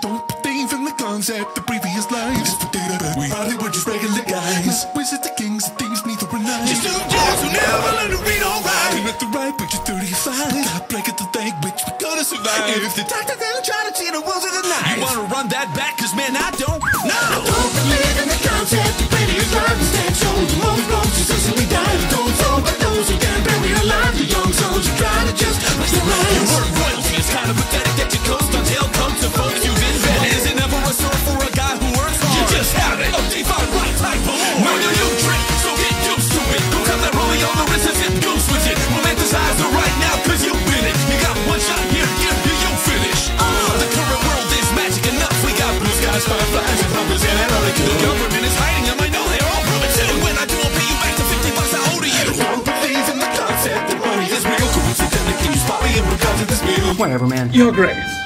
don't believe in the concept of previous lives. Forget about we probably were just regular guys. Wizards, the kings, and thieves, neither were nice. Just two jacks who never learned to read or write. Came at the right age of 35. Got break at the leg, which we're gonna survive. If the doctor didn't try to cheat the wolves of the night. You wanna run that back? Cause man, I don't. No! I don't believe in the concept of previous lives. Instead, show the most folks who suddenly died. Don't fall by those who can't bury alive. The young souls who try to just watch the rise. Your word royalty is kind of pathetic that you coast on tail comes to folks you've invented. Well, is it never a sword for a guy who works hard? You just have it. A divine right type of lord. No, you trick, so get used to it. Don't have that rolling on the wrist as it goes with it. Romanticize it right now, cause you've been it. You got one shot here, you'll finish. The current world is magic enough. We got blue skies, fireflies, and pumpkins in Antarctica. The government is hiding them, I know they all prove it too. When I do, I'll pay you back to $50 I owe to you. Don't believe in the concept that money is real. Coincidentally, can you spot me in regards to this meal? Whatever, man. You're great.